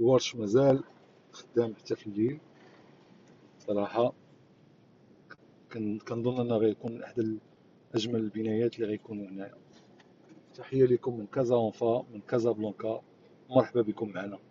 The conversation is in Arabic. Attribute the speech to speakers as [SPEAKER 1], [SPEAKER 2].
[SPEAKER 1] الورش مازال خدام حتى في الليل صراحة. كنظن انه غيكون من احد اجمل البنايات اللي غيكونوا هنايا. تحية لكم من كازا اونفا من كازابلانكا، مرحبا بكم معنا.